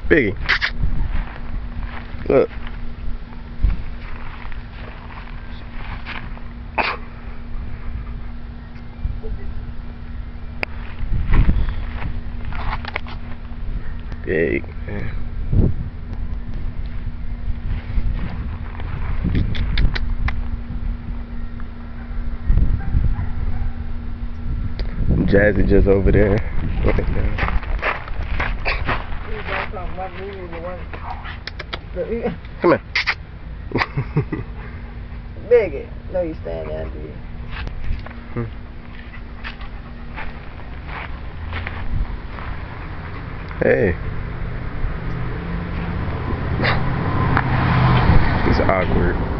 Biggie. Look. Big, man. Jazzy just over there. Come here. Biggie. No, you stand there, dude. Hey. It's awkward.